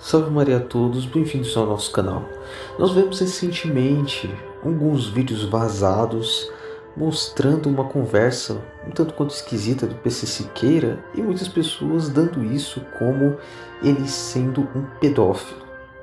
Salve Maria a todos, bem-vindos ao nosso canal. Nós vemos recentemente alguns vídeos vazados mostrando uma conversa um tanto quanto esquisita do PC Siqueira e muitas pessoas dando isso como ele sendo um pedófilo.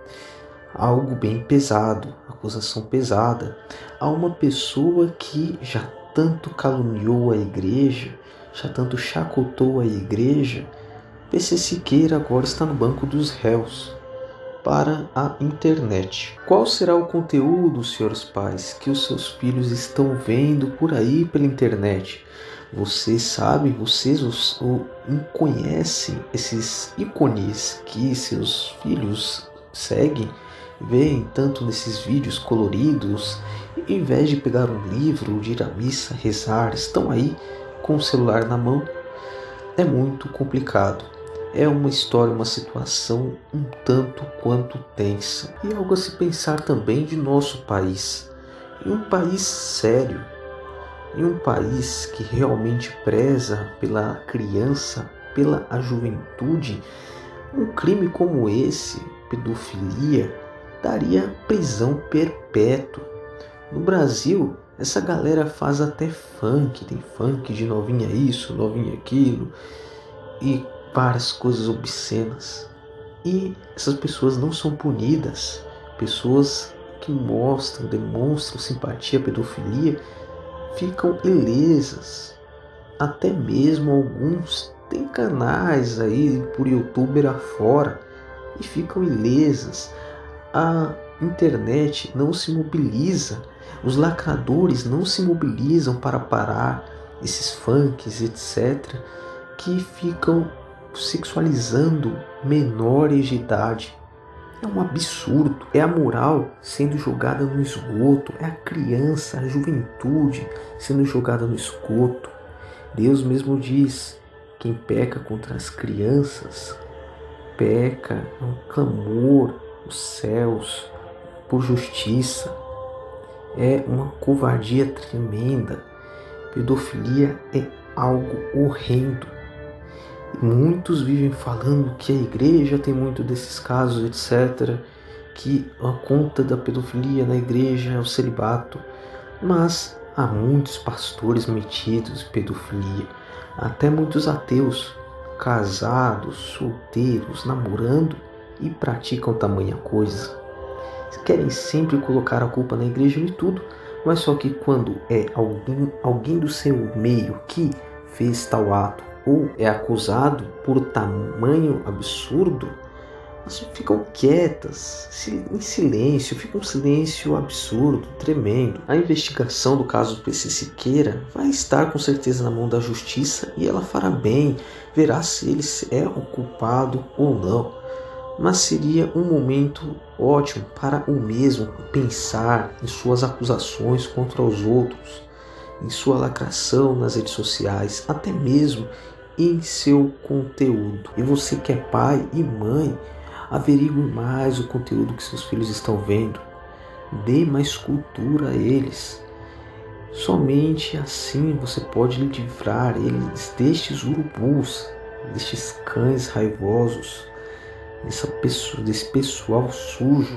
Algo bem pesado, acusação pesada a uma pessoa que já tanto caluniou a igreja, já tanto chacotou a igreja. PC Siqueira agora está no banco dos réus para a internet. Qual será o conteúdo, senhores pais, que os seus filhos estão vendo por aí pela internet? Vocês sabem, vocês conhecem esses ícones que seus filhos seguem, veem tanto nesses vídeos coloridos, e, em vez de pegar um livro, de ir à missa, rezar, estão aí com o celular na mão? É muito complicado. É uma história, uma situação um tanto quanto tensa. E algo a se pensar também de nosso país. Em um país sério, em um país que realmente preza pela criança, pela juventude, um crime como esse, pedofilia, daria prisão perpétua. No Brasil, essa galera faz até funk, tem funk de novinha isso, novinha aquilo, e várias coisas obscenas. E essas pessoas não são punidas. Pessoas que demonstram simpatia à pedofilia ficam ilesas. Até mesmo alguns têm canais aí por youtuber afora e ficam ilesas. A internet não se mobiliza, os lacradores não se mobilizam para parar esses funks, etc., que ficam sexualizando menores de idade. É um absurdo. É a moral sendo jogada no esgoto. É a criança, a juventude sendo jogada no esgoto. Deus mesmo diz: quem peca contra as crianças peca, é um clamor os céus por justiça. É uma covardia tremenda. Pedofilia é algo horrendo. Muitos vivem falando que a igreja tem muito desses casos, etc., que a conta da pedofilia na igreja é o celibato, mas há muitos pastores metidos em pedofilia, até muitos ateus, casados, solteiros, namorando e praticam tamanha coisa. Querem sempre colocar a culpa na igreja de tudo, mas só que quando é alguém do seu meio que fez tal ato, ou é acusado por tamanho absurdo, elas ficam quietas, em silêncio, fica um silêncio absurdo, tremendo. A investigação do caso do PC Siqueira vai estar com certeza na mão da justiça e ela fará bem, verá se ele é o culpado ou não. Mas seria um momento ótimo para o mesmo pensar em suas acusações contra os outros, em sua lacração nas redes sociais, até mesmo em seu conteúdo. E você que é pai e mãe, averigue mais o conteúdo que seus filhos estão vendo. Dê mais cultura a eles. Somente assim você pode livrar eles destes urubus, destes cães raivosos, desse pessoal sujo.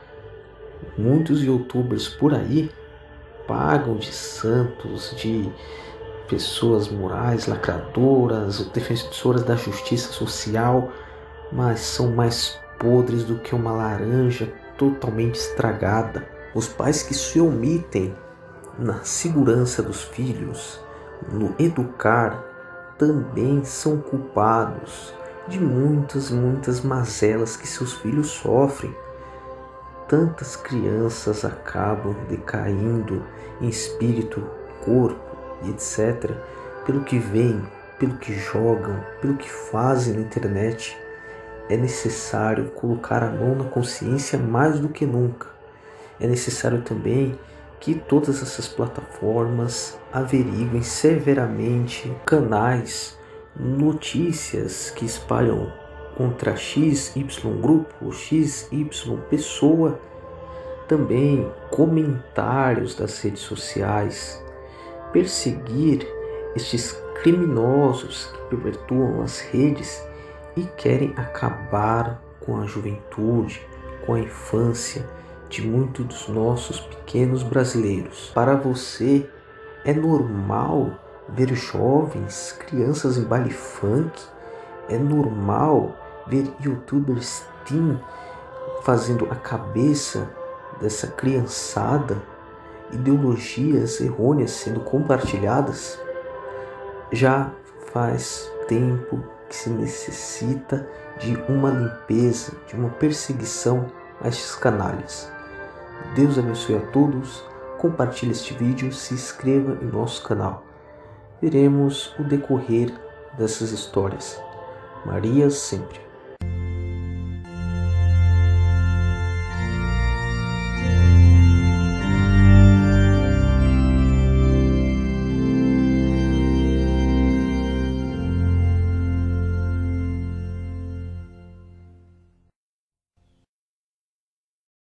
Muitos youtubers por aí pagam de santos, de pessoas morais, lacradoras, defensoras da justiça social, mas são mais podres do que uma laranja totalmente estragada. Os pais que se omitem na segurança dos filhos, no educar, também são culpados de muitas mazelas que seus filhos sofrem. Tantas crianças acabam decaindo em espírito, corpo e etc., pelo que veem, pelo que jogam, pelo que fazem na internet. É necessário colocar a mão na consciência mais do que nunca. É necessário também que todas essas plataformas averiguem severamente canais, notícias que espalham contra XY grupo, XY pessoa, também comentários das redes sociais, perseguir estes criminosos que perpetuam as redes e querem acabar com a juventude, com a infância de muitos dos nossos pequenos brasileiros. Para você, é normal ver jovens, crianças em baile funk? É normal ver youtubers teen fazendo a cabeça dessa criançada, ideologias errôneas sendo compartilhadas? Já faz tempo que se necessita de uma limpeza, de uma perseguição a estes canalhas. Deus abençoe a todos, compartilhe este vídeo, se inscreva em nosso canal. Veremos o decorrer dessas histórias. Maria sempre.